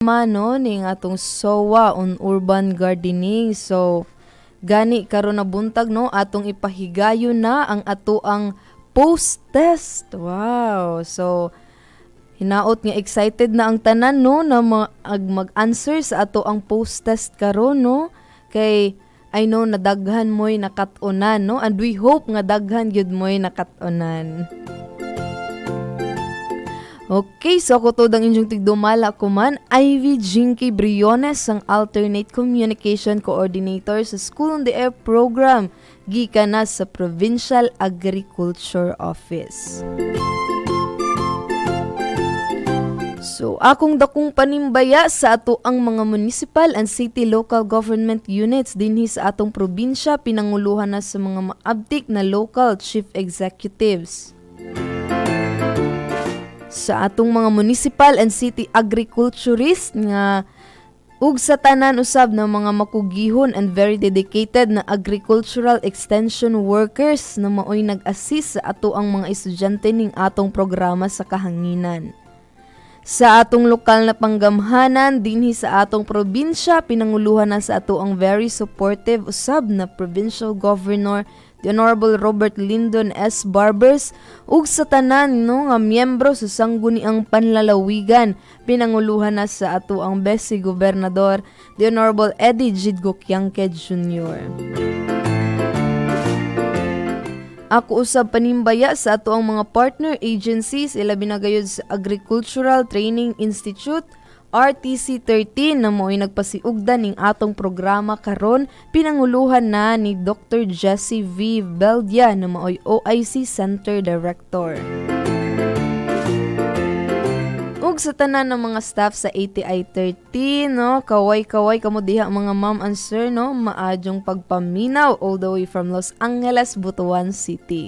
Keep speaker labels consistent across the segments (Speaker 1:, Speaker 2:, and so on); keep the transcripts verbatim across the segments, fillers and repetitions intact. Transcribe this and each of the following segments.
Speaker 1: mano ning atong S O A on urban gardening. So gani karon na buntag no atong ipahigayon na ang ato ang post test. Wow. So hinaot nga excited na ang tanan no na mag- mag-answer sa ato ang post test karon no. Kay I know na daghan mo'y nakatunan no and we hope nga daghan gyud mo'y nakatunan. Okay, so ako to ang inyong tigdumala ko man, Ivy Jinky Briones, ang Alternate Communication Coordinator sa School on the Air Program, gikan na sa Provincial Agriculture Office. So, akong dakong panimbaya sa ato ang mga municipal and city local government units dinhi sa atong probinsya, pinanguluhan na sa mga maabtik na local chief executives. Sa atong mga municipal and city agriculturist nga ug sa tanan usab ng mga makugihon and very dedicated na agricultural extension workers na maoy nag-assist sa ato ang mga estudyante ning atong programa sa kahanginan. Sa atong lokal na panggamhanan dinhi sa atong probinsya, pinanguluhan na sa ato ang very supportive usab na Provincial Governor the Honorable Robert Lyndon S. Barbers ug sa tanan no nga miyembro sa sangguniang panlalawigan, pinanguluhan na sa ato ang Besi Gobernador the Honorable Eddie Jidgo Kiangke Junior Ako usab panimbaya sa ato ang mga partner agencies, ilabi na gayud sa Agricultural Training Institute R T C thirteen na mo'y nagpasiugdan ning atong programa karon, pinanguluhan na ni Doctor Jessie V. Beldia na maoy O I C Center Director. Ug sa tanan ng mga staff sa A T I thirteen, no, kaway-kaway kamo diha mga ma'am and sir, no, maadyong pagpaminaw all the way from Los Angeles, Butuan City.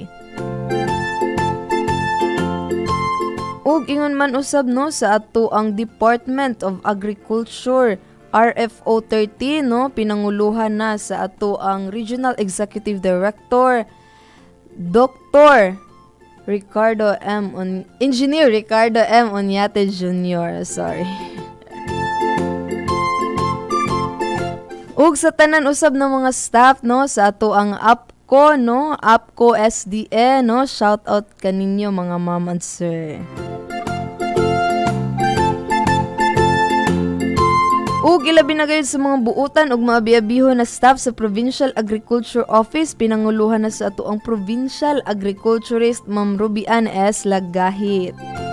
Speaker 1: Ug ingon man usab no sa ato ang Department of Agriculture R F O thirteen, no, pinanguluhan na sa ato ang Regional Executive Director Doctor Ricardo M. On Engineer Ricardo M. Onyate Junior Sorry. Ug sa tanan usab ng mga staff no sa ato ang APCO no, APCO S D A no, shout out kaninyo mga ma'am and sir. Ug ilabi na gayud sa mga buutan ug mga biyabiho na staff sa Provincial Agriculture Office, pinanguluhan na sa ato ang Provincial Agriculturist Ma'am Rubian S. Lagahit.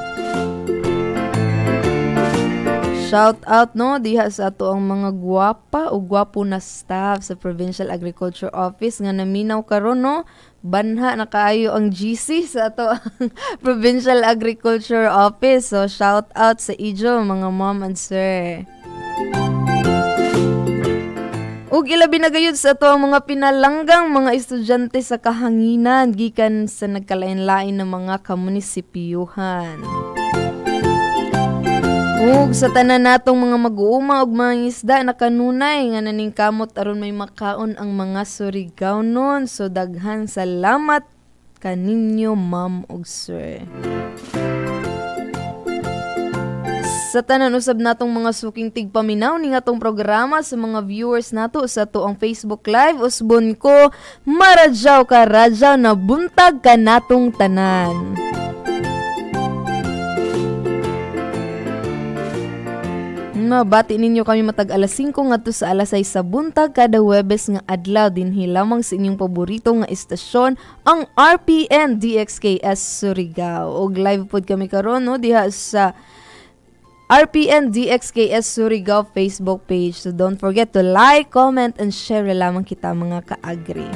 Speaker 1: Shout out no diha sa ato ang mga gwapa o gwapo na staff sa Provincial Agriculture Office nga naminaw karon no, banha na kaayo ang G C sa ato ang Provincial Agriculture Office. So shout out sa ijo mga mom and sir. Ug ilabi na gayud sa ato ang mga pinalanggang mga estudyante sa kahanginan gikan sa nagkalain-lain ng mga kamunisipiyuhan. Ug sa tanan natong mga mag-uuma ug mga isda na kanunay nga naningkamot aron may makaon ang mga Surigao-non. So daghan salamat kaninyo ma'am ug sir. Sa tanan usab natong mga suking tigpaminaw ning atong programa, sa mga viewers nato sa to ang Facebook Live, usbon ko maradyaw ka radyaw na buntag ka natong tanan. Mabati ninyo kami matag alas singko ngadto sa alas sais sa buntag kada Huwebes nga adlaw dinhi lamang sa inyong paborito nga istasyon, ang R P N D X K S Surigao. Og live pod kami karon no diha sa R P N D X K S Surigao Facebook page. So don't forget to like, comment, and share lamang kita mga ka-agri.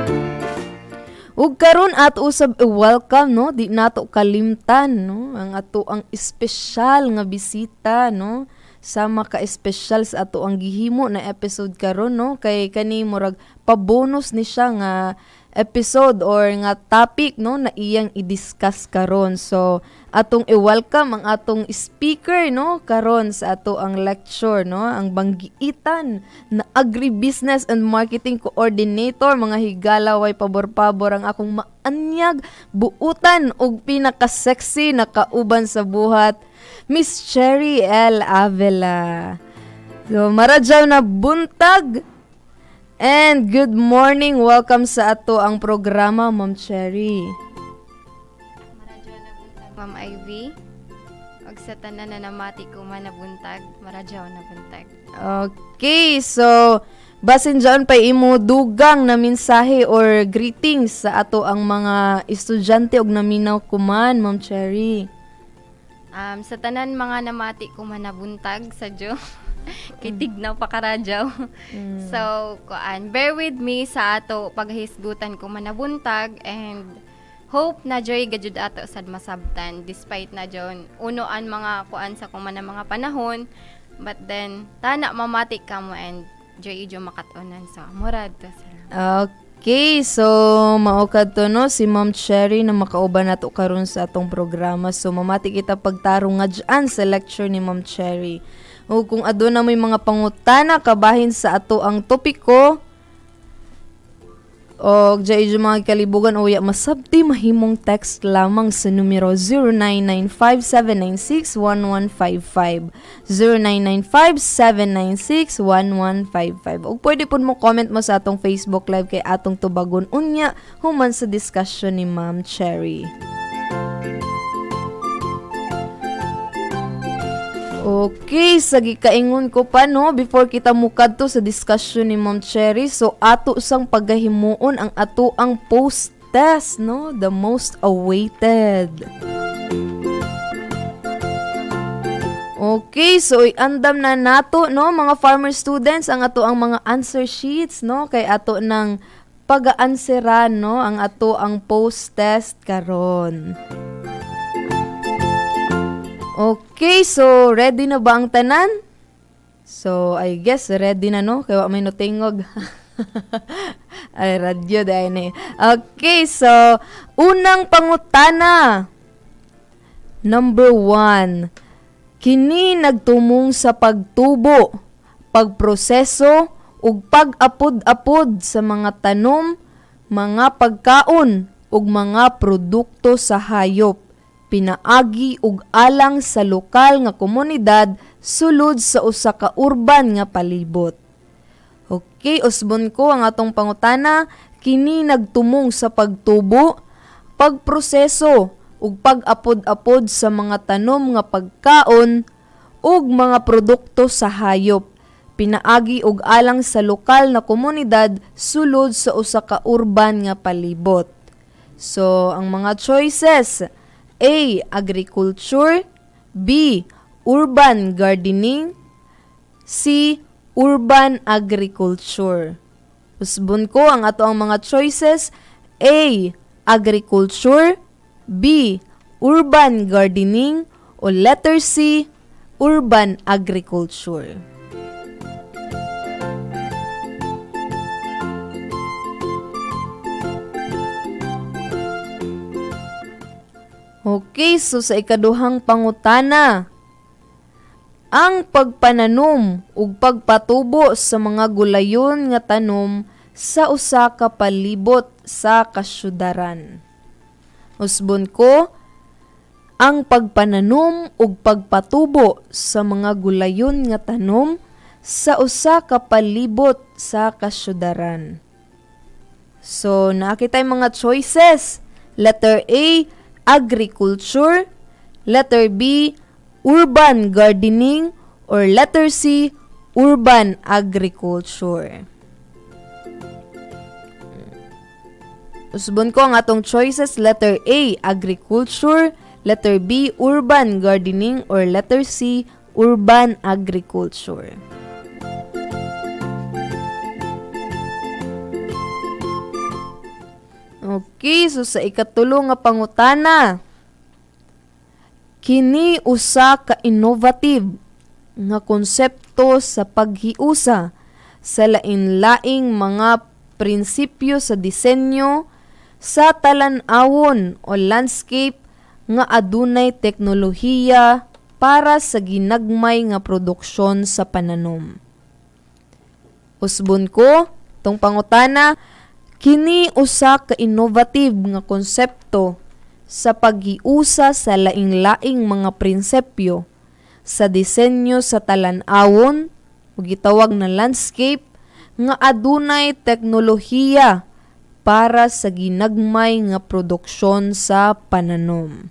Speaker 1: Ug karon at usab welcome no, di nato kalimtan no ang ato ang espesyal nga bisita no. Sama ka espesyal sa ato ang gihimo na episode karon no, kay kani murag pa-bonus ni siya nga episode or nga topic no na iyang i-discuss karon. So atong i-welcome ang atong speaker no karon sa ato ang lecture no, ang banggiitan na Agribusiness and Marketing Coordinator. Mga higala, way pabor-pabor ang akong maanyag, buutan og pinaka-sexy na kauban sa buhat, Miss Cherry L. Avila. So maradyaw na buntag and good morning. Welcome sa ato ang programa, Ma'am Cherry.
Speaker 2: Maradyo na buntag, Ma'am Ivy. Og sa tanan na namati ko man na buntag, maradyo na buntag.
Speaker 1: Okay, so basin dyan pa imo dugang na mensahe or greetings sa ato ang mga estudyante og naminaw kuman, Ma'am Cherry.
Speaker 2: Um, sa tanan mga namati ko man na buntag sa Diyo. Kay tignaw pa karadyaw. Mm. So, kuan, bear with me sa ato paghisgutan ko manabuntag and hope na joy gajud ato sad masabtan despite na jon unoan mga kuan sa kuma na mga panahon, but then tana mamati ka mo and joy ijo makatunan. So, murad to sila.
Speaker 1: Okay, so maukad to no si Ma'am Cherry na makauban nato karon sa atong programa. So mamati kita pagtarong nga dyan sa lecture ni Ma'am Cherry. O kung aduna may mga pangutana kabahin sa ato ang topiko o dyan yung mga kalibugan o ya masabti, mahimong text lamang sa numero zero nine nine five seven nine six one one five five zero nine nine five seven nine six one one five five. O pwede po mo comment mo sa atong Facebook Live kay atong tubagon unya human sa discussion ni Ma'am Cherry. Okay, sagi kaingon ko pa no before kita mukad to sa discussion ni Ma'am Cherry. So ato sang pagahimuon ang ato ang post test no, the most awaited. Okay, so iandam na nato no mga farmer students ang ato ang mga answer sheets no kay ato nang pag-aanseran no ang ato ang post test karon. Okay, so ready na ba ang tanan? So, I guess ready na no? Kaya may notingog. Ay, radyo dahil eh. Okay, so, unang pangutana. Number one. Kini nagtumong sa pagtubo, pagproseso, ug pag-apod-apod sa mga tanom, mga pagkaon, ug mga produkto sa hayop. Pinaagi ug alang sa lokal nga komunidad sulod sa usa ka urban nga palibot. Okay, usbon ko ang atong pangutana, kini nagtumong sa pagtubo, pagproseso ug pag-apod-apod sa mga tanom nga pagkaon ug mga produkto sa hayop. Pinaagi ug alang sa lokal na komunidad sulod sa usa ka urban nga palibot. So, ang mga choices: A. Agriculture, B. Urban gardening, C. Urban agriculture. Usbon ko ang ato ang mga choices: A. Agriculture, B. Urban gardening, o letter C. Urban agriculture. Okay, so sa ikaduhang pangutana, ang pagpananom ug pagpatubo sa mga gulayon nga tanom sa usa ka palibot sa kasyudaran. Usbon ko, ang pagpananom ug pagpatubo sa mga gulayon nga tanom sa usa ka palibot sa kasyudaran. So, nakita yung mga choices. Letter A, agriculture, letter B, urban gardening, or letter C, urban agriculture. Usbon ko ang atong choices: letter A, agriculture, letter B, urban gardening, or letter C, urban agriculture. Okay, so sa ikatulo nga pangutana, kini usa ka innovative nga konsepto sa paghiusa sa lain-laing mga prinsipyo sa disenyo sa talan-awon o landscape nga adunay teknolohiya para sa ginagmay nga produksyon sa pananom. Usbon ko, tong pangutana, kini usa ka innovative nga konsepto sa paghiusa sa laing-laing mga prinsipyo sa disenyo sa talan-awon o gitawag na landscape nga adunay teknolohiya para sa ginagmay nga produksyon sa pananom.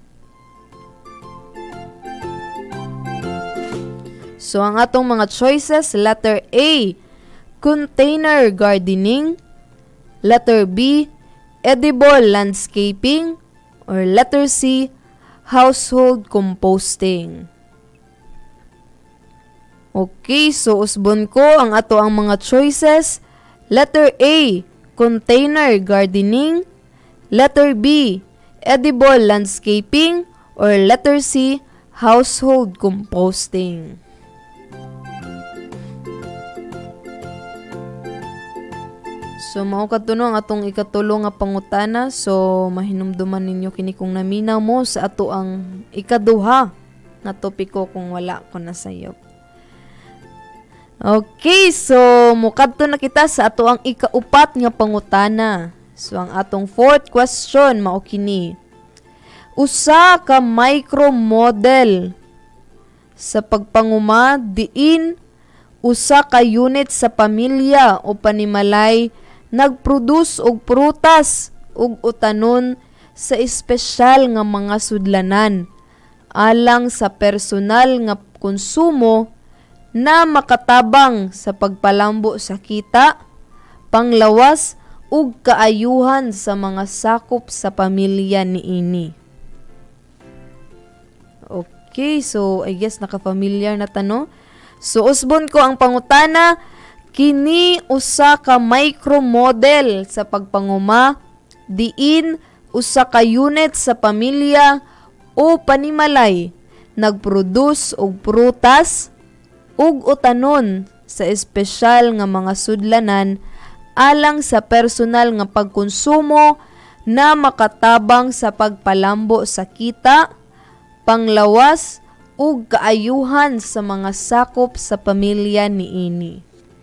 Speaker 1: So, ang atong mga choices, letter A, container gardening, letter B, edible landscaping, or letter C, household composting. Okay, so usbon ko ang ato ang mga choices, letter A, container gardening, letter B, edible landscaping, or letter C, household composting. So, mao kadto ang atong ikatulo nga pangutana. So, mahinumduman ninyo kini kung naminaw mo sa ato ang ikaduha na topiko kung wala ko na sayop. Okay, so mukadto na kita sa ato ang ikaupat nga pangutana. So, ang atong fourth question mao kini. Usa ka micro model sa pagpanguma diin usa ka unit sa pamilya o panimalay nagproduce og prutas ug utanon sa espesyal nga mga sudlanan alang sa personal nga konsumo na makatabang sa pagpalambo sa kita, panglawas ug kaayuhan sa mga sakop sa pamilya niini. Okay, so I guess naka-familiar na tano. So usbon ko ang pangutana, kini usa ka micro model sa pagpanguma diin usa ka unit sa pamilya o panimalay nagproduce og prutas ug utanon sa espesyal nga mga sudlanan alang sa personal nga pagkonsumo na makatabang sa pagpalambo sa kita, panglawas ug kaayuhan sa mga sakop sa pamilya niini.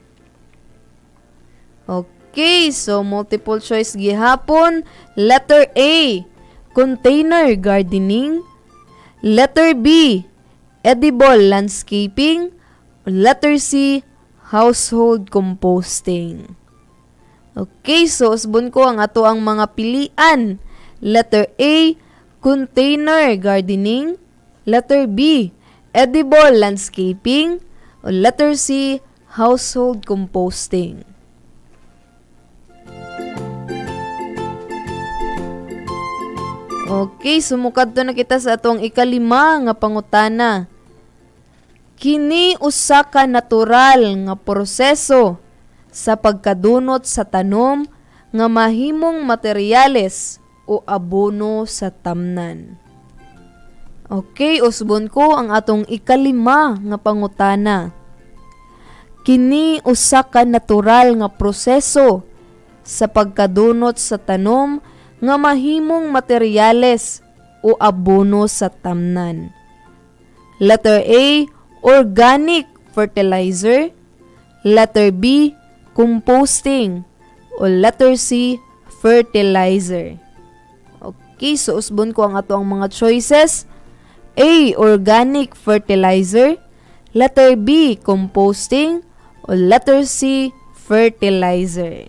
Speaker 1: Okay, so multiple choice gihapon. Letter A, container gardening. Letter B, edible landscaping. Letter C, household composting. Okay, so usbon ko ang ato ang mga pilian. Letter A, container gardening. Letter B, edible landscaping. O letter C, household composting. Okay, sumukad to na kita sa atong ikalima nga pangutana. Kini usa ka natural nga proseso sa pagkadunot sa tanom nga mahimong materyales o abono sa tamnan. Okay, usbon ko ang atong ikalima nga pangutana. Kini usa ka natural nga proseso sa pagkadunot sa tanom nga mahimong materyales o abono sa tamnan. Letter A, organic fertilizer. Letter B, composting. O letter C, fertilizer. Okay, so usbon ko ang ato ang mga choices. A, organic fertilizer. Letter B, composting. O letter C, fertilizer.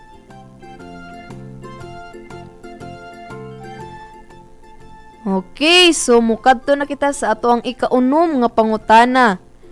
Speaker 1: Okay, so mukadto na kita sa ato ang ikaunom nga pangutana.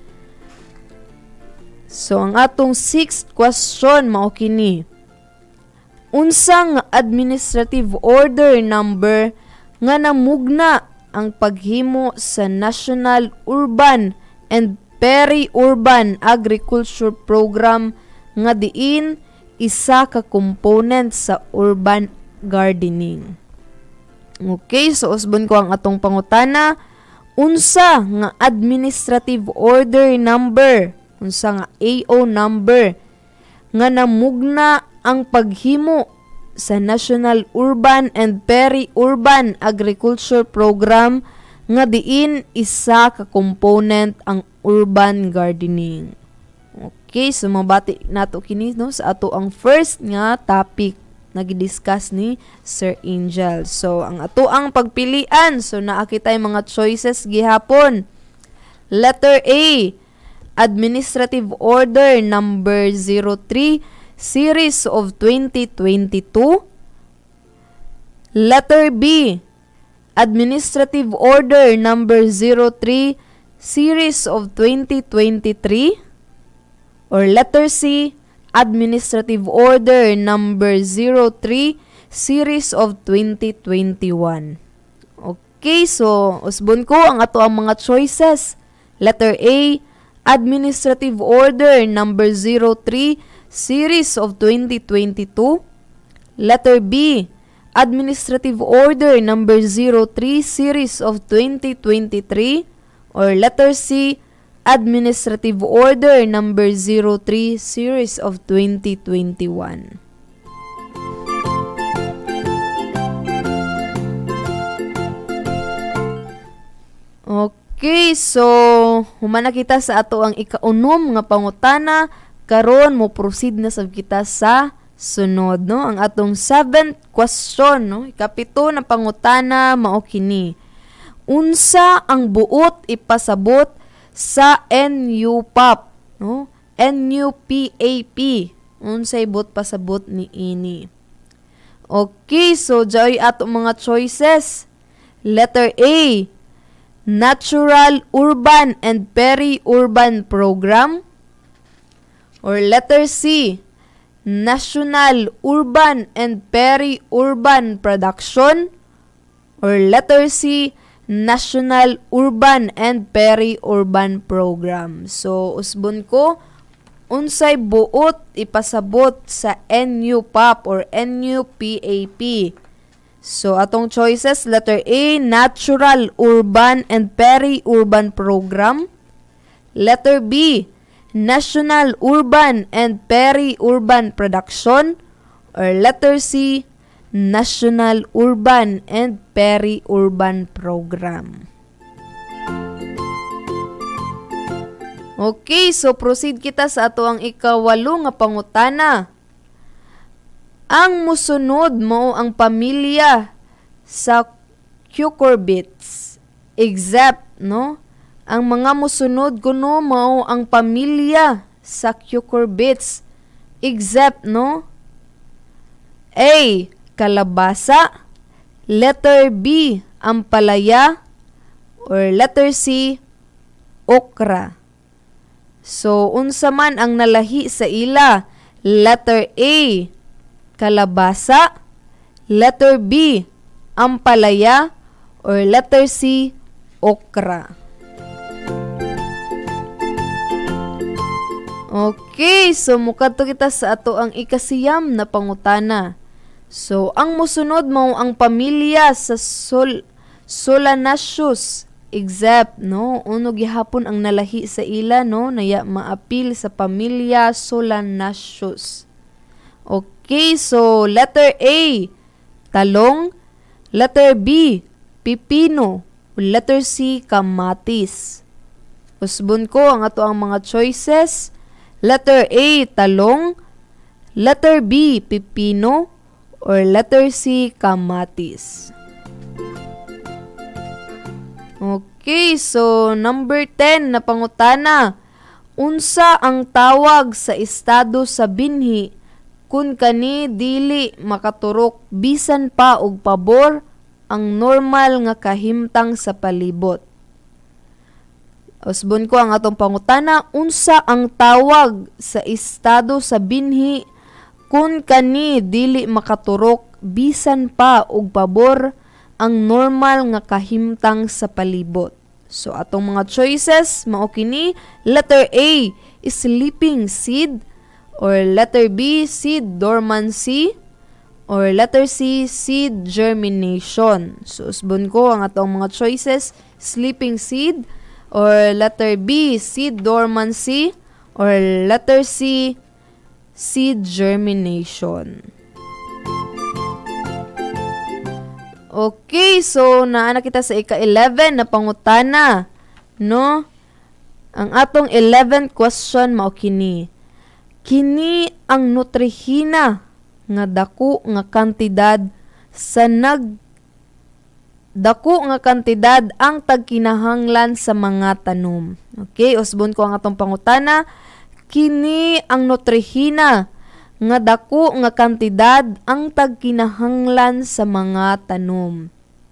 Speaker 1: So ang atong sixth question mao kini. Unsa nga administrative order number nga namugna ang paghimo sa National Urban and Peri-Urban Agriculture Program nga diin isa ka component sa urban gardening. Okay, so usbon ko ang atong pangutana. Unsa nga administrative order number, unsa nga A O number nga namugna ang paghimo sa National Urban and Peri-Urban Agriculture Program nga diin isa ka component ang urban gardening. Okay, so mabati nato kini no sa ato ang first nga topic nagidiscuss ni Sir Angel. So ang ato ang pagpilian, so naa kitay mga choices gihapon. Letter A, Administrative Order number zero three Series of twenty twenty-two. Letter B, Administrative Order number zero three Series of twenty twenty-three. Or letter C, Administrative Order number zero three Series of twenty twenty-one. Okay, so usbon ko ang ato ang mga choices. Letter A, Administrative Order number zero three Series of twenty twenty-two. Letter B, Administrative Order number zero three Series of twenty twenty-three. Or letter C, Administrative Order number zero three Series of twenty twenty-one. Okay, so humana kita sa ato ang ikaunom nga pangutana. Karon mo proceed na sab kita sa sunod, no? Ang atong seventh question, no? Ikapito na pangutana mao kini. Unsa ang buot ipasabot sa N U P A P, no? N U P A P. Unsay buot pasabot ni ini? Okay, so joy ato mga choices. Letter A, Natural Urban and Peri-Urban Program. Or letter C, National Urban and Peri-Urban Production. Or letter C, National Urban and Peri-Urban Program. So, usbon ko, unsay buot ipasabot sa N U P A P or N U P A P. So, atong choices, letter A, Natural Urban and Peri-Urban Program. Letter B, National Urban and Peri-Urban Production. Or letter C, National Urban and Peri-Urban Program. Okay, so proceed kita sa ato ang ikawalo nga pangutana. Ang musunod mo ang pamilya sa cucurbits. Except, no? Ang mga musunod kuno mao ang pamilya sa cucurbits. Except, no? A, kalabasa. Letter B, ampalaya. Or letter C, okra. So, unsa man ang nalahi sa ila? Letter A, kalabasa. Letter B, ampalaya. Or letter C, okra. Okay, so mukadto kita sa ato ang ikasiyam na pangutana. So, ang musunod mo ang pamilya sa sol Solanaceous. Except, no? Uno gihapon ang nalahi sa ila, no? Naya maapil sa pamilya Solanaceous. Okay, so letter A, talong. Letter B, pipino. Letter C, kamatis. Usbon ko ang ato ang mga choices. Letter A, talong. Letter B, pipino. Or letter C, kamatis. Okay, so number ten na pangutana. Unsa ang tawag sa estado sa binhi kun kani dili makaturok bisan pa og pabor ang normal nga kahimtang sa palibot? Usbon ko ang atong pangutana. Unsa ang tawag sa estado sa binhi kun kani dili makaturok bisan pa og pabor ang normal nga kahimtang sa palibot? So atong mga choices mao kini. Letter A, sleeping seed. Or letter B, seed dormancy. Or letter C, seed germination. So usbon ko ang atong mga choices. Sleeping seed. Or letter B, seed dormancy. Or letter C, seed germination. Okay, so naana kita sa ika-eleven na pangutana, no? Ang atong eleventh question mao kini. Kini ang nutrihina nga dako nga kantidad sa nag dako nga kantidad ang tagkinahanglan sa mga tanom. Okay, usbon ko ang atong pangutana. Kini ang nutrihina nga dako nga kantidad ang tagkinahanglan sa mga tanom.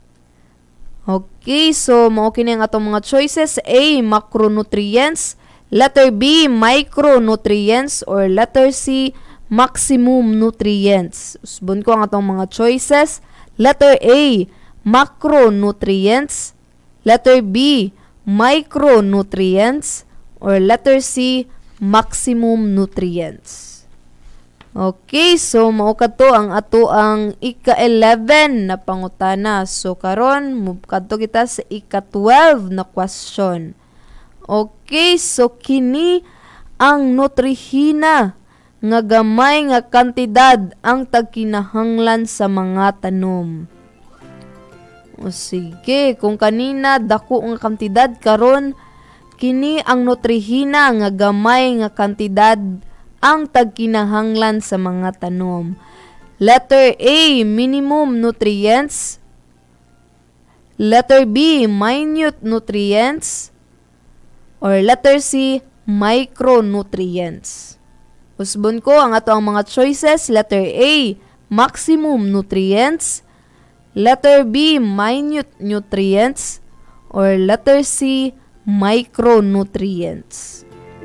Speaker 1: Okay, so mao kini ang atong mga choices. A, macronutrients, letter B, micronutrients, or letter C, maximum nutrients. Usbon ko ang atong mga choices. Letter A, macronutrients, letter B, micronutrients, or letter C, maximum nutrients. Okay, so mao kadto ang ato ang ika-eleven na pangutana. So karon move kadto kita sa ika-twelve na question. Okay, so kini ang nutrihina nga gamay nga kantidad ang tagkinahanglan sa mga tanom. O sige, kung kanina dako nga kantidad, karon kini ang nutrihina nga gamay nga kantidad ang tagkinahanglan sa mga tanom. Letter A, minimum nutrients. Letter B, minute nutrients. Or letter C, micronutrients. Usbon ko ang ato ang mga choices. Letter A, maximum nutrients. Letter B, minute nutrients. Or letter C, micronutrients.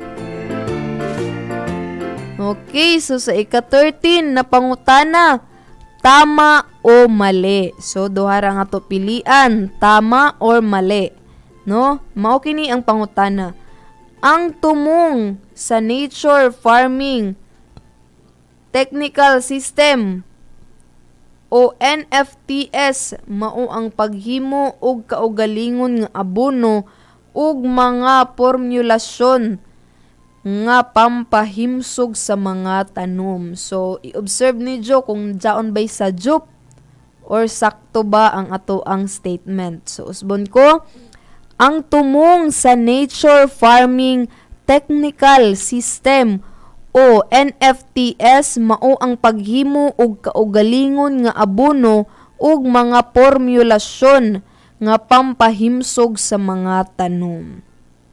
Speaker 1: Okay, so sa ika-thirteen na pangutana, tama o mali. So duhara nga to pilian, tama or mali. No? Mao kini ang pangutana. Ang tumong sa nature farming technical system o N F T S mao ang paghimo og kaugalingon nga abono ug mga formulasyon nga pampahimsog sa mga tanom. So, i-observe niyo kung jaon bay sa jup or sakto ba ang ato ang statement. So, usbon ko, ang tumong sa nature farming technical system o N F T S mao ang paghimo og kaugalingon nga abono ug mga formulasyon nga pampahimsog sa mga tanom.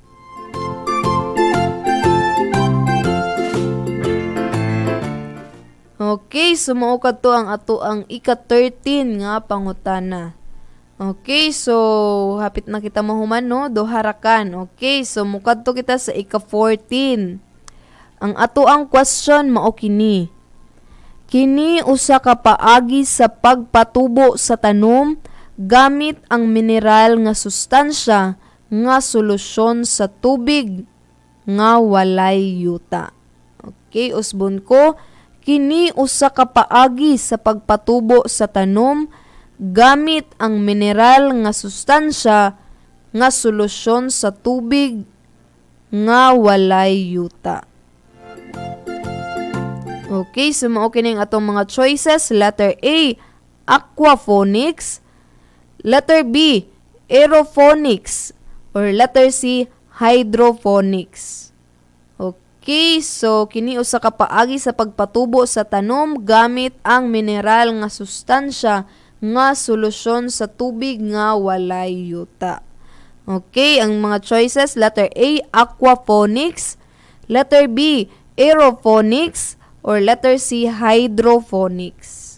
Speaker 1: Okay, so mao kadto ang ato ang ika-thirteen nga pangutana. Okay, so hapit na kita mahuman, no? Doharakan. Okay, so mukadto kita sa ika-fourteen. Ang ato ang question mao kini. Kini usa ka paagi sa pagpatubo sa tanom gamit ang mineral nga sustansya nga solusyon sa tubig nga walay yuta. Okay, usbon ko. Kini usa ka paagi sa pagpatubo sa tanom gamit ang mineral nga sustansya nga solusyon sa tubig nga walay yuta. Okay, so mao kini ang atong mga choices. Letter A, aquaponics. Letter B, aeroponics. Or letter C, hydroponics. Okay, so kini usa ka paagi sa pagpatubo sa tanom gamit ang mineral nga sustansya nga solusyon sa tubig nga walay yuta. Okay, ang mga choices, letter A, aquaponics, letter B, aeroponics, or letter C, hydroponics.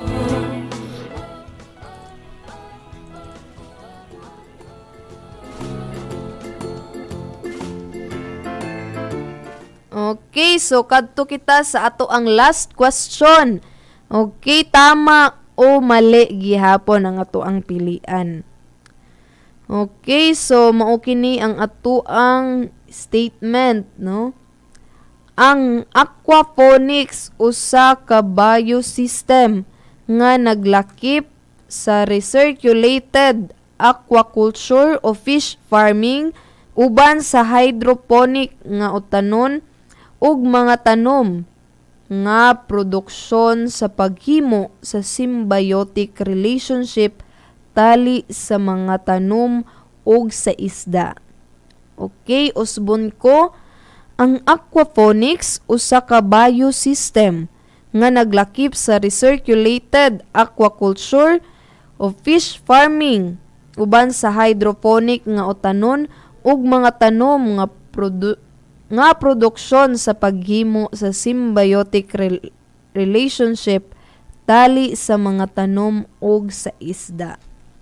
Speaker 1: Okay, so kadto kita sa ato ang last question. Okay, tama o mali gihapon ang ato ang pilian. Okay, so mao kini ang ato ang statement, no? Ang aquaponics usa ka biosystem nga naglakip sa recirculated aquaculture o fish farming uban sa hydroponic nga utanon ug mga tanom nga produksyon sa paghimo sa symbiotic relationship tali sa mga tanom ug sa isda. Okay, usbon ko, ang aquaponics usa ka biosystem nga naglakip sa recirculated aquaculture o fish farming uban sa hydroponic nga utanon ug mga tanom nga produ- nga produksyon sa paghimo sa symbiotic rel- relationship tali sa mga tanom ug sa isda.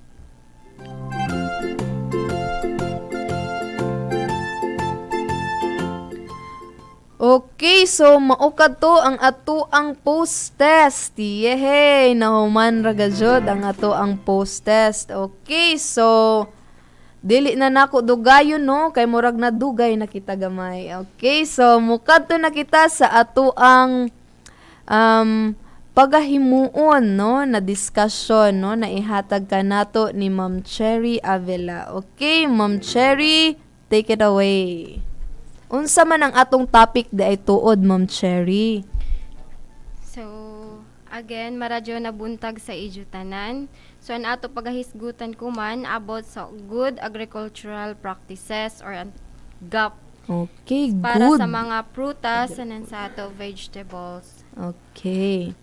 Speaker 1: Okay, so maukad to ang ato ang post-test. Yehey, nahuman ragajod ang ato ang post-test. Okay, so dili na nako dugayon no, kay murag na dugay na kita gamay. Okay, so mukad to na kita sa ato ang um, pagahimuon no, na discussion no, na ihatag ka nato ni Ma'am Cherry Avila. Okay, Ma'am Cherry, take it away. Unsa man ang atong topic di ay tuod, Ma'am Cherry?
Speaker 2: So, again, maradyo na buntag sa idyutanan. So, ang ato pagahisgutan ko man about sa good agricultural practices or G A P.
Speaker 1: Okay,
Speaker 2: para
Speaker 1: good.
Speaker 2: Para sa mga prutas and sa ato vegetables.
Speaker 1: Okay.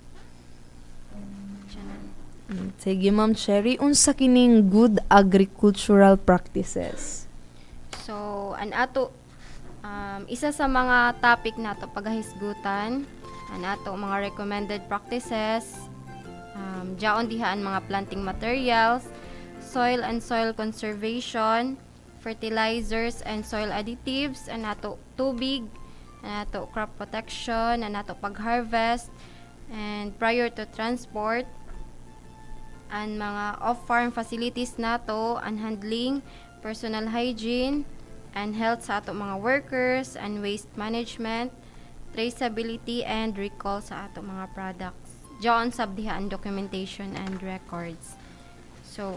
Speaker 1: Sige, Ma'am Cherry, unsa kining good agricultural practices?
Speaker 2: So, ang ato Um, isa sa mga topic nato pagahisgutan ang ato mga recommended practices, um, jaon dihaan mga planting materials, soil and soil conservation, fertilizers and soil additives, ang ato tubig, ang ato crop protection, ang ato pag-harvest, and prior to transport, ang mga off-farm facilities nato, ang handling, personal hygiene, and health sa ato mga workers, and waste management, traceability, and recall sa ato mga products. Diyan sabdihaan documentation and records. So,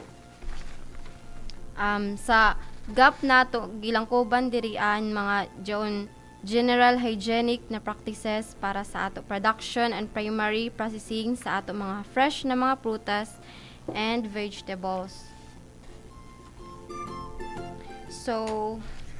Speaker 2: um, sa G A P nato, gilangkoban dirian mga diyon general hygienic na practices para sa ato production and primary processing sa ato mga fresh na mga prutas and vegetables. So,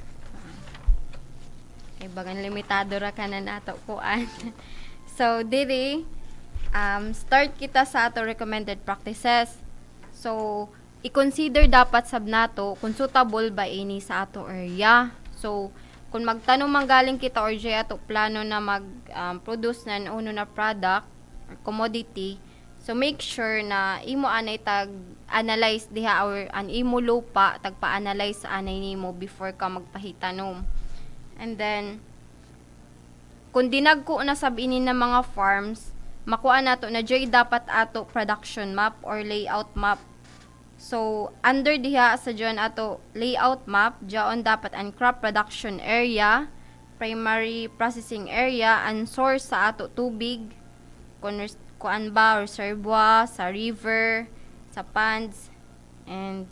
Speaker 2: ibagan limitado ra ka na nato kuan. So, diri, um, start kita sa ato recommended practices. So, i-consider dapat sab nato kung suitable ba ini sa ato area. So, kung magtanong manggaling kita or jay ato plano na mag-produce um, na uno na product or commodity, so make sure na imo anay tag-analyze diha or an imo lupa tagpa-analyze sa anay nimo before ka magpahitanom. And then, kung dinagko na sabini na mga farms, makuha nato na joy dapat ato production map or layout map. So, under diha sa dyan ato layout map, dyan dapat ang crop production area, primary processing area, and source sa ato tubig, kung kuan ba, reservoir, sa river, sa ponds, and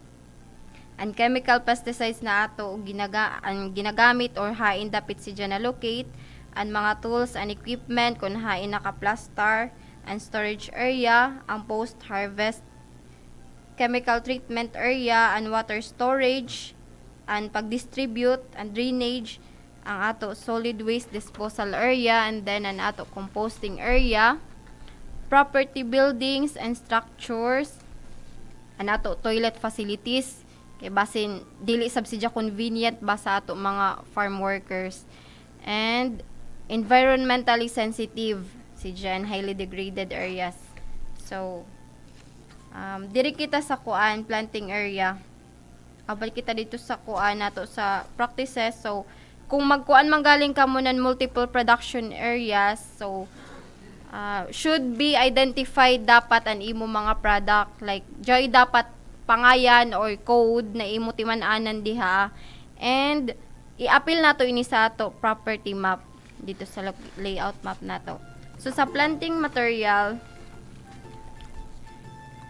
Speaker 2: ang chemical pesticides na ato ginaga ang ginagamit or hain dapit si dyan na locate, ang mga tools and equipment kung hain naka-plaster, ang storage area, ang post-harvest chemical treatment area, and water storage, and pag-distribute and drainage, ang ato solid waste disposal area, and then ang ato composting area, property buildings and structures, ang ato toilet facilities, kay basin dili subsidya convenient ba sa ato mga farm workers, and environmentally sensitive si dyan highly degraded areas. So um, diri kita sa kuan planting area, abal kita dito sa kuan nato sa practices. So kung magkuan manggaling ka mo ng multiple production areas, so uh, should be identified dapat ang imo mga product, like joy dapat pangayan or code na imo timan-anan diha, and i-appeal nato ini sa ato property map dito sa layout map nato. So sa planting material,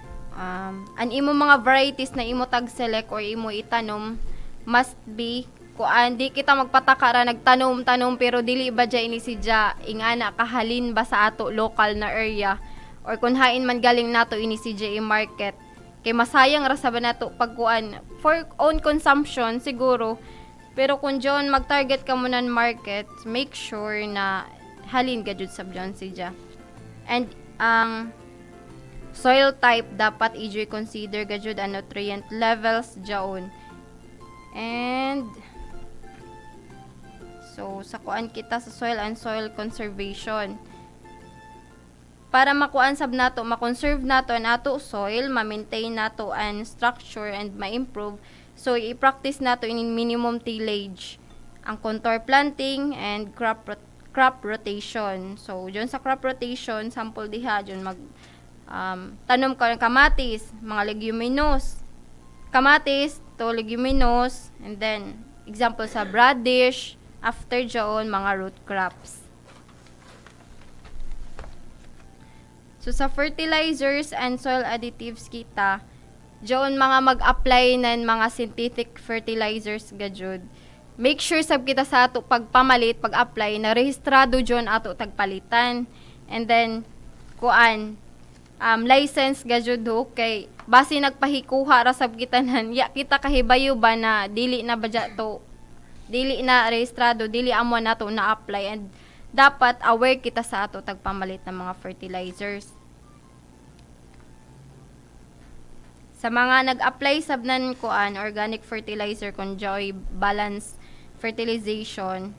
Speaker 2: um, ang imo mga varieties na imo tag select or imo itanom must be kuan di kita magpatakara nagtanom-tanom pero dili ba dya ini sidya ingana kahalin ba sa ato local na area or kung hain man galing nato ini si J A market kay masayang ra sa ba nato pagkuan for own consumption siguro pero kung John mag-target ka muna ng market make sure na halin ka jud sa John sidya and ang soil type dapat i consider ka jud ang nutrient levels jaon and so sa kuan kita sa soil and soil conservation para makuan sab nato, ma-conserve nato ang ato soil, ma-maintain nato ang structure and ma-improve. So i-practice nato in minimum tillage, ang contour planting and crop rot- crop rotation. So diyon sa crop rotation, sample diha diyon mag um, tanom ka ng kamatis, mga leguminous. Kamatis to leguminous and then example sa radish, after diyon mga root crops. So, sa fertilizers and soil additives kita, diyon mga mag-apply ng mga synthetic fertilizers gajud. Make sure sab kita sa ato pagpamalit, pag-apply, na rehistrado diyon ato tagpalitan. And then, kuan, um, license gajud ho, kay base nagpahikuha ra sab kita nan, ya kita kahibayo ba na dili na ba to, dili na rehistrado, dili amo na to na-apply. And dapat aware kita sa ato tagpamalit ng mga fertilizers. Sa mga nag-apply sabnan kuan organic fertilizer kon joy balance fertilization,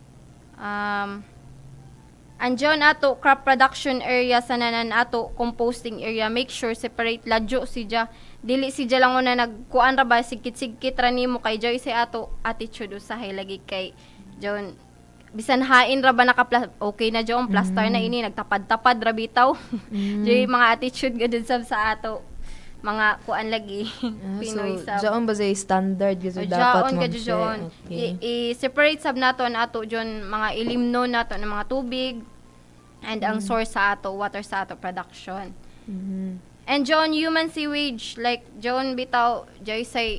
Speaker 2: um andyon ato crop production area sa nanan ato composting area, make sure separate ladyo sidya, dili sidya lang una nagkuan ra ba sigkit-sigkit ra nimo kay joy si ato attitude usahay lagi kay jon bisan hain ra ba naka okay na jom plaster mm. na ini nagtapad-tapad ra bitaw mm. Joy mga attitude gadud sab sa ato mga kuan lagi
Speaker 1: uh,
Speaker 2: Pinoy
Speaker 1: so,
Speaker 2: sab
Speaker 1: jaon ba say standard gid
Speaker 2: so,
Speaker 1: dapat mo
Speaker 2: okay. I-separate sab nato na ato jon mga ilimno nato ng mga tubig and mm. ang source sa ato water sa ato production mm-hmm. And jon human sewage like jon bitaw joy say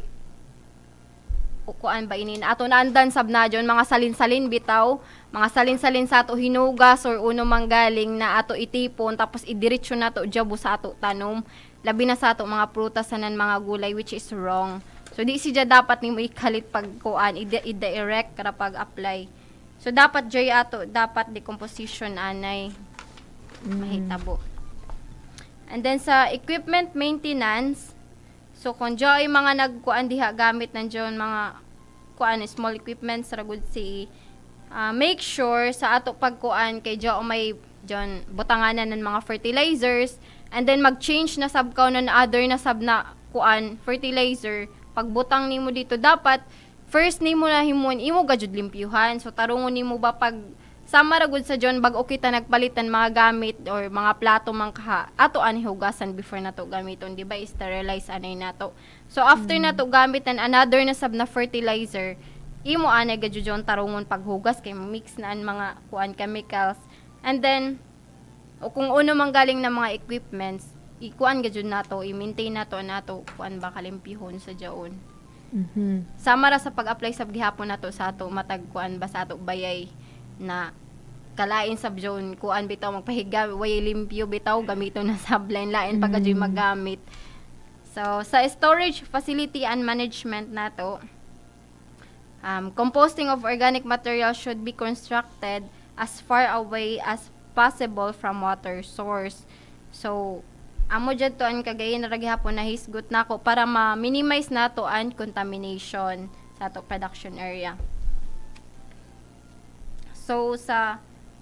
Speaker 2: kuan ba inin ato naandan sab na dyon mga salin-salin bitaw mga salin-salin sa ato hinugas or uno manggaling na ato itipon tapos idiretso nato jabo sa ato tanom labi na sa ato mga prutas sanan mga gulay which is wrong so di siya dapat nimo ikalit pag kuan i-direct ra pag apply so dapat joy ato dapat decomposition anay mm. mahitabo and then sa equipment maintenance. So, kung dyan mga nagkuan diha gamit nandiyon mga kuan small equipments ra gud si uh, make sure sa ato pagkuan kay dyan may dyan butanganan ng mga fertilizers and then mag-change na sab kaw na other na sab na kuan fertilizer pagbutang nimo dito dapat first nimo na himon imo gajud limpyuhan so tarungon nimo ba pag sama ra gud sa John bag okay ta nagpalitan mga gamit or mga plato man kaha ato ani hugasan before nato gamiton di ba sterilize anay nato so after mm. nato gamitan another na sab na fertilizer imo anay gud John tarungon paghugas kay mix na an mga kuan chemicals and then o kung uno man galing na mga equipments ikuan gud nato i-maintain nato nato kuan ba kalimpyhon sa jaon mm-hmm. sama ra sa pag-apply sab gihapon nato sa ato matag kuan ba sa ato bayay na kalain sab zone kuan bitaw magpahiga way limpyo bitaw gamito na sabline lain pagka mm. magamit so sa storage facility and management nato um, composting of organic material should be constructed as far away as possible from water source so amo jud to an kagayin ra gihapon na hisgot nako para ma-minimize nato ang contamination sa ato production area. So, sa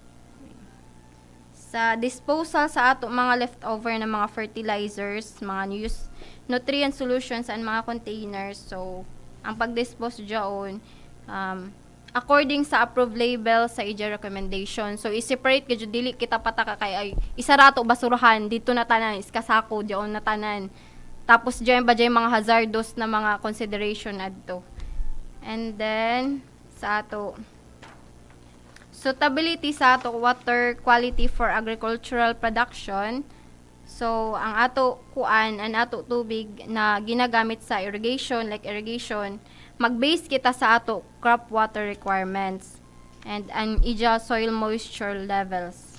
Speaker 2: sa disposal sa ato mga leftover na mga fertilizers, mga use, nutrient solutions and mga containers. So, ang pag-dispose dyan, um, according sa approved label sa I J A recommendation. So, i-separate ka dili kita pataka kay ay isarato basurahan, dito na tanan, iskasako, dyan na tanan. Tapos dyan ba dyan mga hazardous na mga consideration adto. And then, sa ato, suitability sa ato water quality for agricultural production. So, ang ato kuan, ang ato tubig na ginagamit sa irrigation, like irrigation, mag-base kita sa ato crop water requirements and ang ija soil moisture levels.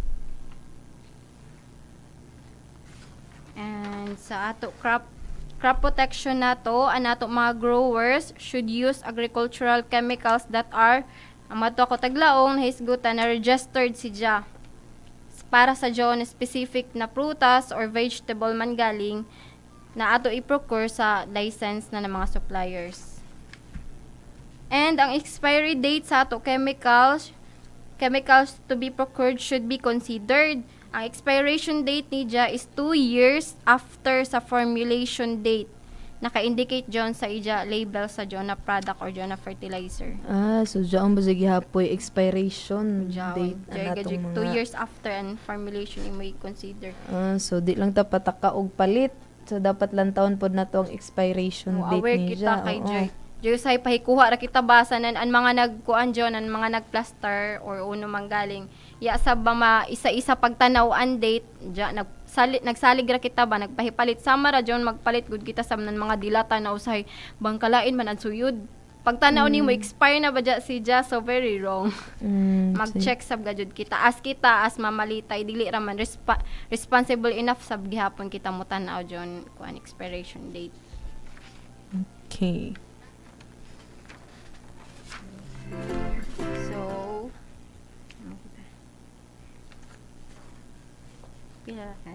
Speaker 2: And sa ato crop crop protection nato, ang ato mga growers should use agricultural chemicals that are ang mato ako taglaong nahisgutan na registered si ja para sa John specific na prutas or vegetable man galing na ato i-procure sa license na ng mga suppliers. And ang expiry date sa ato chemicals chemicals to be procured should be considered. Ang expiration date ni ja is two years after sa formulation date. Naka-indicate John sa ija label sa John na product or John na fertilizer.
Speaker 1: Ah, so diyan ba sige hapoy expiration
Speaker 2: John,
Speaker 1: date
Speaker 2: anatong mga two years after and formulation imo i-consider.
Speaker 1: Ah, so di lang ta pataka og palit. So dapat lang taon pod na to ang expiration
Speaker 2: O,
Speaker 1: date
Speaker 2: aware
Speaker 1: ni
Speaker 2: kita
Speaker 1: ja.
Speaker 2: kay
Speaker 1: Oo.
Speaker 2: Joy. Joy say pahikuha ra kita basanan an mga nagkuan John an mga nagplaster or uno manggaling. Ya sab ba ma isa-isa pagtanaw-an date ja nagsalig nagsalig ra kita ba nagpahipalit sama ra John magpalit gud kita sa nan mga dilata na usahay bangkalain man ang suyod. Pagtanaw mm. nimo expire na ba ja si ja so very wrong.
Speaker 1: Mm,
Speaker 2: Mag-check sab gajud kita as kita as mamalitay dili ra man respa- responsible enough sab gihapon kita mo tan-aw John kuan expiration date.
Speaker 1: Okay.
Speaker 2: So, pinakan.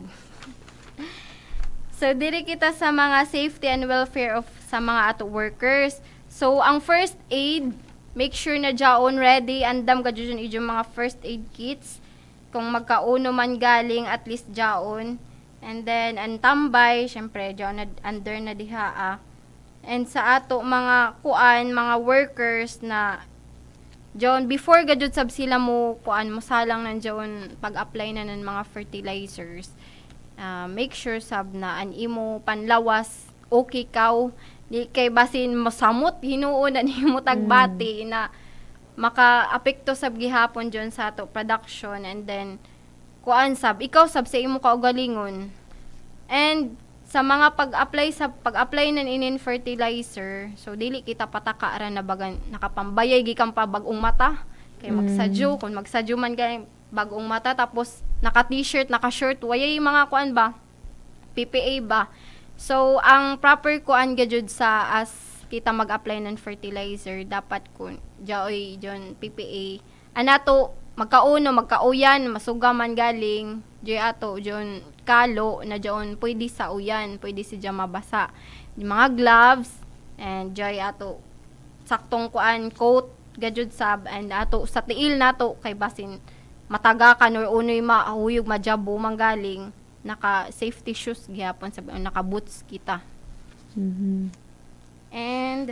Speaker 2: So, diri kita sa mga safety and welfare of sa mga ato workers. So, ang first aid, make sure na jaon ready, andam ka dyan yung mga first aid kits. Kung magkauno man galing, at least jaon. And then, ang tambay, syempre, jaon na, under na diha ah. And sa ato mga kuan, mga workers na John, before gadud sab sila mo kuan mo salang nan John pag-apply na ng mga fertilizers. Uh, make sure sab na an imo panlawas okay kaw di kay basin masamot hinuon na nimo tagbati mm. na maka-apekto sab gihapon John sa ato production and then kuan sab ikaw sab sa imo kaugalingon. And sa mga pag-apply sa pag-apply ng inin fertilizer, so dili kita pataka ra na bagan nakapambayay gikan pa bagong mata kay magsadyo mm. kung magsadyo man kay bagong mata tapos naka t-shirt, naka shirt, wayay mga kuan ba P P A ba. So ang proper kuan gajud sa as kita mag-apply ng fertilizer dapat kun jaoy jon P P A anato magkauno magkauyan masuga man galing joy ato jon kalo na diyon pwede sa uyan, pwede si diyan mabasa. Yung mga gloves and joy ato saktong kuan coat gadjud sab and ato sa tiil nato kay basin mataga kan or unoy mahuyog majabo manggaling naka safety shoes gihapon sa naka boots kita.
Speaker 1: Mhm.
Speaker 2: And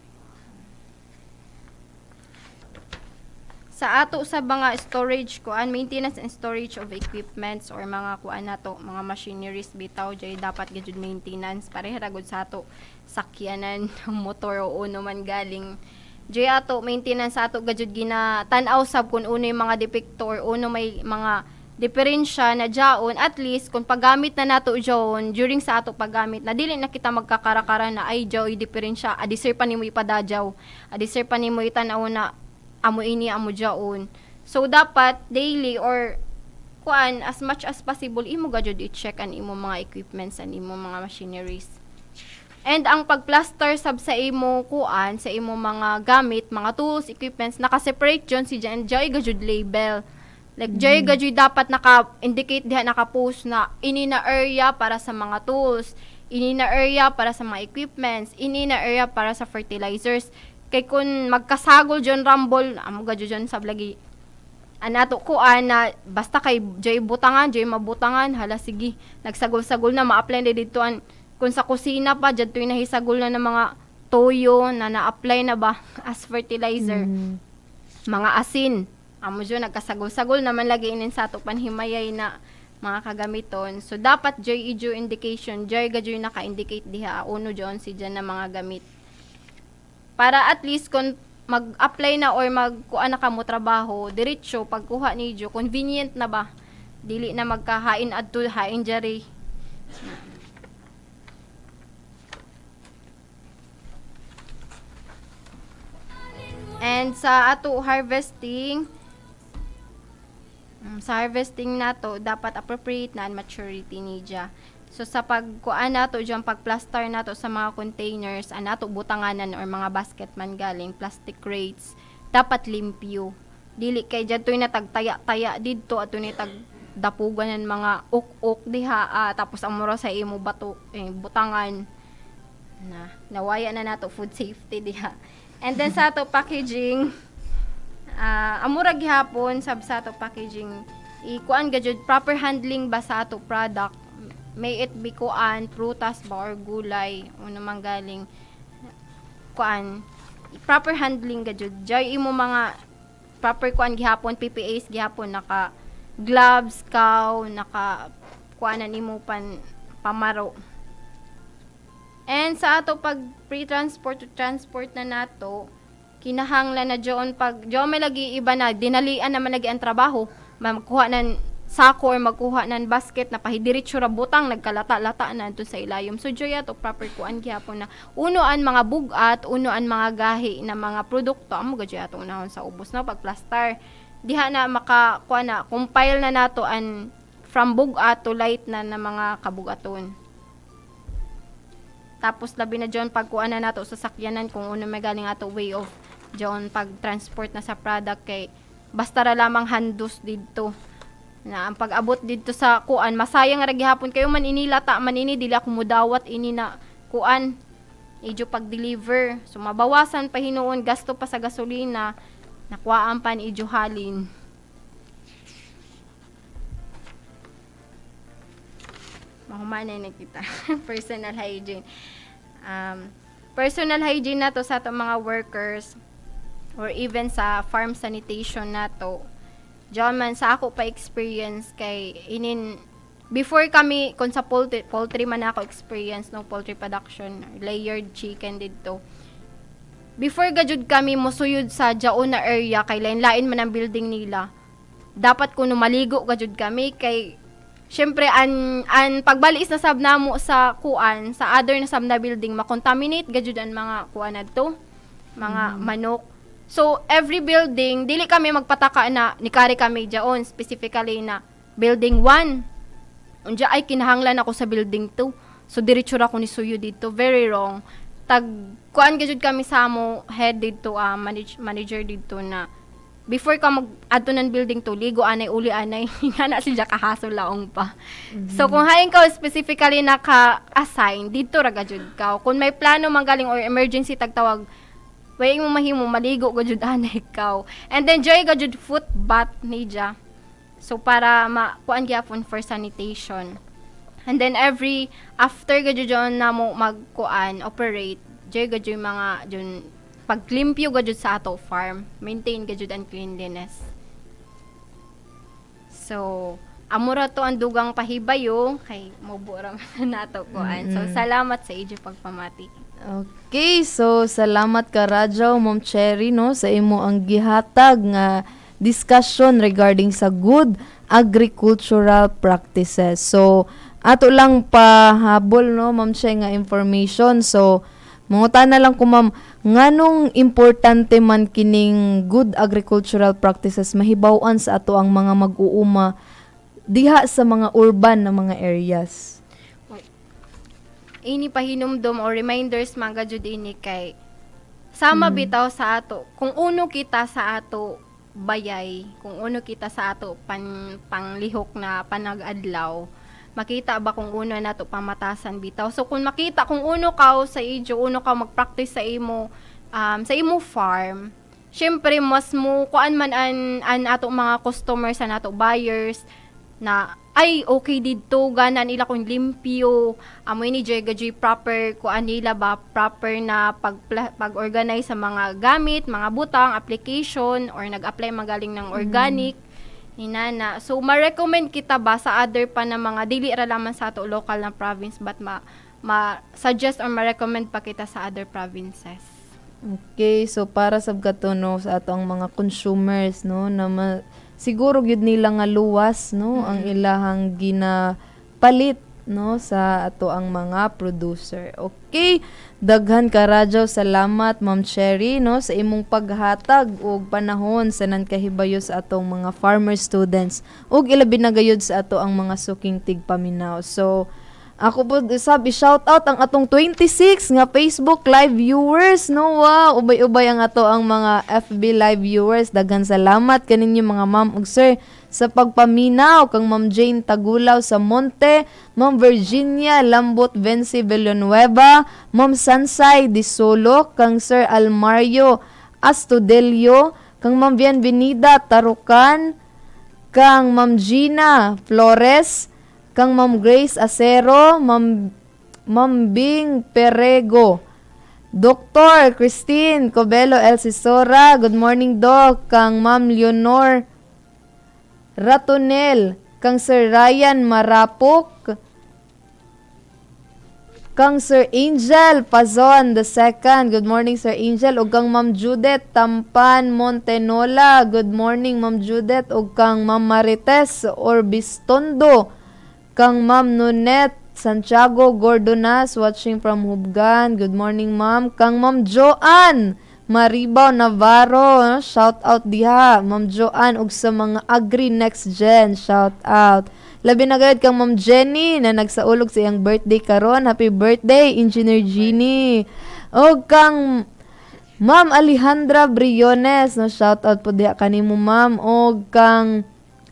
Speaker 2: sa ato sa mga storage kuan maintenance and storage of equipments or mga kuan nato mga machineries bitaw jay dapat gyud maintenance pareha ra gud sa ato sakyanan motor o uno man galing jay ato maintenance sa ato gyud gina tan-aw sab kun unoy mga depekto or uno may mga diferensya na jaon at least kung paggamit na nato jaon during sa ato paggamit na dili na kita magkakarakara na ay jaw i diferensya adi sir pa nimo ipadadyaw adi sir pa nimo itan-aw na amo ini amo jaon. So dapat daily or kuan as much as possible imo gajud i-check an imo mga equipments and imo mga machineries. And ang pagplaster sab sa imo kuan sa imo mga gamit, mga tools, equipments naka-separate jon si Jan Joy gajud label. Like mm-hmm. Joy gajud dapat naka-indicate diha naka-post na ini na area para sa mga tools, ini na area para sa mga equipments, ini na area para sa fertilizers. Kay kun magkasagol John Rumble, amo gadyo John sab lagi. Anato ko ana basta kay joy butangan, joy mabutangan, hala sige, nagsagol-sagol na ma-apply na dito an kun sa kusina pa jadto nahisagol na ng mga toyo na na-apply na ba as fertilizer. Mm. Mga asin, amo jo nagkasagol-sagol naman lagi inin sa ato panhimayay na mga kagamiton. So dapat joy ijo indication, joy gadyo naka-indicate diha uno John si diyan na mga gamit. Para at least kung mag-apply na or magkuha na ka mo trabaho, diretso, pagkuha ni Jo, convenient na ba? Dili na magkahain adto hain jari. And sa ato harvesting, um, sa harvesting nato dapat appropriate na ang maturity niya. So sa pagkuan nato diyan pagplaster nato sa mga containers, anato butanganan or mga basket man galing plastic crates, dapat limpyo. Dili kay dadtoy na tagtaya-taya didto ato ni tag dapugan ng mga uk-uk diha ah, tapos ang mura sa imo bato eh, butangan na nawaya na nato food safety diha. And then sa ato packaging, uh, amura gihapon sab sa ato packaging, ikuan gajud proper handling ba sa ato product, may it be kuan prutas ba or gulay uno man galing kuan proper handling gajud jay imo mga proper kuan gihapon P P As gihapon naka gloves kaw naka kuanan imo pan pamaro. And sa ato pag pre-transport to transport na nato, kinahanglan na diyon pag diyon may lagi iba na dinalian naman lagi ang trabaho, magkuha nan sako or magkuha nan basket na pahidiretso ra butang nagkalata-lata na dun sa ilayom. So diyo ato proper kuan gyapon na unoan mga bugat, unoan mga gahi na mga produkto amo gadyo ato unahon sa ubos na pagplaster. Diha na maka kuan na compile na nato an from bugat to light na na mga kabugaton. Tapos labi na dyan pagkuan na nato sa sakyanan kung ano may galing ato way of dyan pag-transport na sa product kay basta ra lamang handos dito. Na ang pag-abot dito sa kuan masayang ra gihapon kayo man inilata man ini dili ako mudawat ini na kuan idyo pag-deliver. So mabawasan pa hinuon gasto pa sa gasolina nakuhaan pa ni idyo halin. Mahumanay na kita. Personal hygiene. Um, personal hygiene na to sa itong mga workers or even sa farm sanitation na to. Diyan man sa ako pa experience kay inin before kami kung sa poultry, poultry man ako experience no poultry production layered chicken dito. Before gajud kami mosuyod sa jaon na area kay lain-lain man ang building nila. Dapat kuno maligo gajud kami kay syempre, an, an pagbalis na sab namo sa kuan, sa other na sab na building, makontaminate gajud ang mga kuan na to, mga mm. manok. So, every building, dili kami magpataka na, nikari kami dyaon, specifically na building one. Unja ay kinahanglan ako sa building two. So, diretso ra ko ni suyo dito. Very wrong. Tag, kuan gajud kami sa mo, head dito, uh, manage, manager dito na, before ka mag-adto ng building to, ligo anay, uli anay, nga na siya kahasol laong pa. Mm-hmm. So, kung haing ka specifically naka-assign, dito raga jud ka. Kung may plano magaling or emergency tagtawag, way mo mahimo, maligo ka jud anay ka. And then, joy ka jud foot bath ni dya. So, para makuan gyapon for sanitation. And then, every, after ka jud na mo magkuan, operate, joy ka jud mga, jud, paglimpyo gajud sa ato farm, maintain gajud ang cleanliness. So, amura to ang dugang pahibayo kay mobura man nato kuan. Mm-hmm. So, salamat sa inyo pagpamati.
Speaker 1: Okay, so salamat ka Rajaw, Ma'am Cherry no sa imo ang gihatag nga discussion regarding sa good agricultural practices. So, ato lang pahabol no Ma'am Cherry nga information. So, manguta na lang ko ma'am, nganong importante man kining good agricultural practices mahibaw-an sa ato ang mga mag-uuma diha sa mga urban na mga areas?
Speaker 2: Ini pahinumdom or reminders mga jud ini kay sama hmm. bitaw sa ato. Kung uno kita sa ato bayay, kung uno kita sa ato pan, panglihok na panag-adlaw, makita ba kung uno na to pamatasan bitaw. So kung makita kung uno ka sa ijo, uno ka mag-practice sa imo um, sa imo farm, syempre mas mo kuan man an, an ato mga customers an ato buyers na ay okay dito ganan ila kung limpyo amoy ni J G proper kuan nila ba proper na pag pag-organize sa mga gamit, mga butang, application or nag-apply magaling ng organic. Mm. Inana. So, ma-recommend kita ba sa other pa na mga dili ra lamang sa ato local na province but ma ma-suggest or ma-recommend pa kita sa other provinces.
Speaker 1: Okay, so para sab kato no sa ato ang mga consumers no na ma, siguro gyud nila nga luwas no mm-hmm. ang ilahang ginapalit no sa ato ang mga producer. Okay, daghan ka radyaw salamat Ma'am Cherry no sa imong paghatag og panahon sa nankahibayo sa atong mga farmer students ug ilabi na gayud sa ato ang mga suking tigpaminaw. So ako po sabi shout out ang atong twenty-six nga Facebook live viewers no. Wow, ubay-ubay ang ato ang mga F B live viewers. Daghan salamat kaninyo mga ma'am ug sir sa pagpaminaw kang Ma'am Jane Tagulaw sa Monte, Ma'am Virginia Lambot Vence Villanueva, Ma'am Sansay Di Solo, kang Sir Almario Astudelio, kang Ma'am Bienvenida Tarukan, kang Ma'am Gina Flores, kang Ma'am Grace Acero, Ma'am Ma'am Bing Perego, Doctor Christine Cobelo El Sisora, good morning Doc, kang Ma'am Leonor Ratonel, kang Sir Ryan Marapok, kang Sir Angel Pazon the second, good morning Sir Angel, ug kang Ma'am Judith Tampan Montenola, good morning Ma'am Judith, ug kang Ma'am Marites Orbistondo, kang Ma'am Nunet Santiago Gordonas watching from Hubgan, good morning Ma'am, kang Ma'am Joanne Maribaw Navarro, no? Shout out diha Ma'am Joanne ug sa mga Agri Next Gen, shout out. Labi na gayud kang Ma'am Jenny na nagsaulog sa iyang birthday karon, happy birthday Engineer Jeannie. Og kang Ma'am Alejandra Briones, no, shout out po diha kanimo Ma'am. Og kang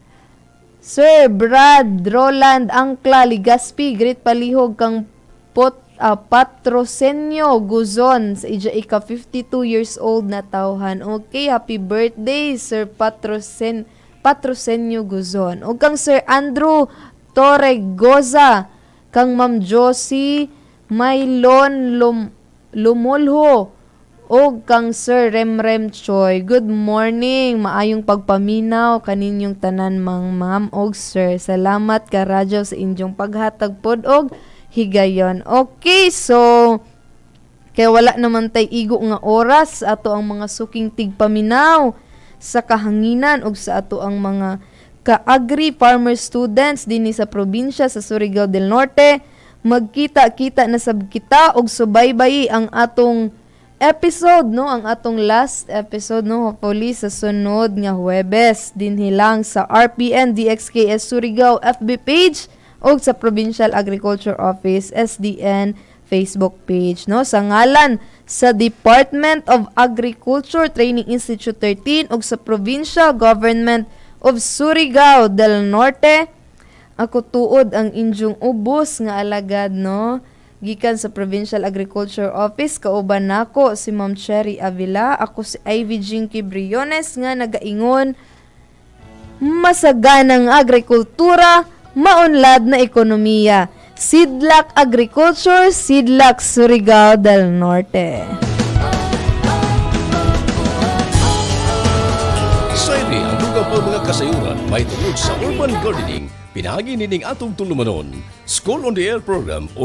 Speaker 1: Sir Brad Roland Angkla Ligaspi, great palihog kang pot uh, Patrosenyo Guzon sa ija ika fifty-two years old na tawhan. Okay, happy birthday Sir Patrosen Patrosenyo Guzon. O kang Sir Andrew Torregoza, kang Ma'am Josie Maylon Lum Lumulho, o kang Sir Remrem Choi. Good morning, maayong pagpaminaw kaninyong tanan mang ma'am og sir. Salamat ka radyo sa inyong paghatag pod og higayon. Okay, so kaya wala naman tay igo nga oras ato ang mga suking tigpaminaw sa kahanginan ug sa ato ang mga ka-agri farmer students dinhi sa probinsya sa Surigao del Norte. Magkita-kita na sab kita og subaybay ang atong episode, no, ang atong last episode, no, hopefully sa sunod nga Huwebes dinhi lang sa R P N D X K S Surigao F B page o sa Provincial Agriculture Office S D N Facebook page, no, sa ngalan sa Department of Agriculture Training Institute thirteen o sa Provincial Government of Surigao del Norte. Ako tuod ang inyong ubos nga alagad, no, gikan sa Provincial Agriculture Office. Kauban nako si Ma'am Cherry Avila, ako si Ivy Jinky Briones nga nagaingon masaganang agrikultura, maunlad na ekonomiya. Sidlak Agriculture, Sidlak Surigao del Norte.
Speaker 3: Sa ini, ang dugang po mga kasayuran may tungod sa urban gardening, pinagi nining atong tulumanon. School on the Air program